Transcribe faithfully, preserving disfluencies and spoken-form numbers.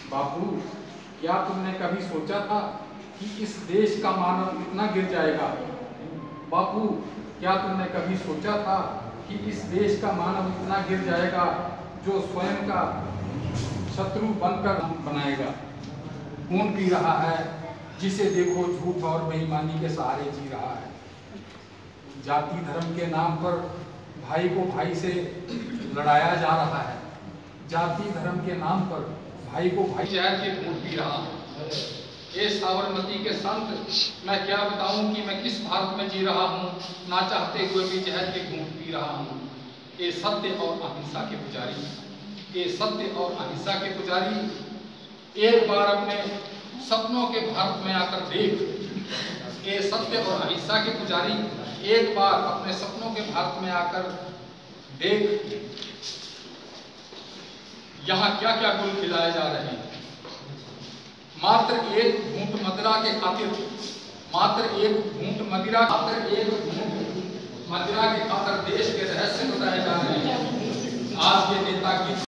बापू, क्या तुमने कभी सोचा था कि इस देश का मानव इतना गिर जाएगा? बापू, क्या तुमने कभी सोचा था कि इस देश का मानव इतना गिर जाएगा जो स्वयं का शत्रु बनकर बनाएगा? खून पी रहा है, जिसे देखो झूठ और बेईमानी के सहारे जी रहा है। जाति धर्म के नाम पर भाई को भाई से लड़ाया जा रहा है। जाति धर्म के नाम पर भाई को भाई जहर के घूंट पी रहा है। ये साबरमती के संत, मैं क्या बताऊं कि मैं किस भारत में जी रहा हूं, ना चाहते हुए भी जहर के घूंट पी रहा हूं। ये सत्य और अहिंसा के पुजारी, ये सत्य और अहिंसा के पुजारी, एक बार अपने सपनों के भारत में आकर देख। ये सत्य और अहिंसा के पुजारी, एक बार अपने सपनों के भारत में आकर देख, यहाँ क्या क्या गुल खिलाए जा रहे हैं। मात्र एक घूंट मदिरा के खातिर, मात्र एक घूंट मदिरा मात्र एक घूंट मदिरा के खातिर देश के रहस्य बताए जा रहे हैं। आज के नेता की